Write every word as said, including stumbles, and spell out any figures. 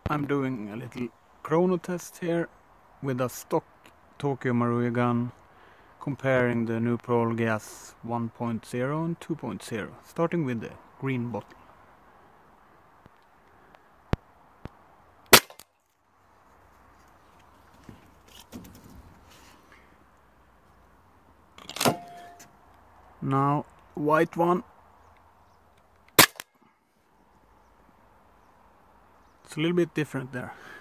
I'm doing a little chrono test here with a stock Tokyo Marui gun, comparing the Nuprol gas one point zero and two point zero, starting with the green bottle. Now white one. It's a little bit different there.